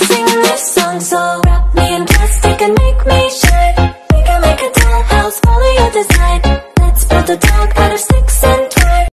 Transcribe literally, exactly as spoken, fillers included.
sing this song. So wrap me in plastic and make me shine. We can make a dollhouse, follow your design. Let's build a dog out of sticks and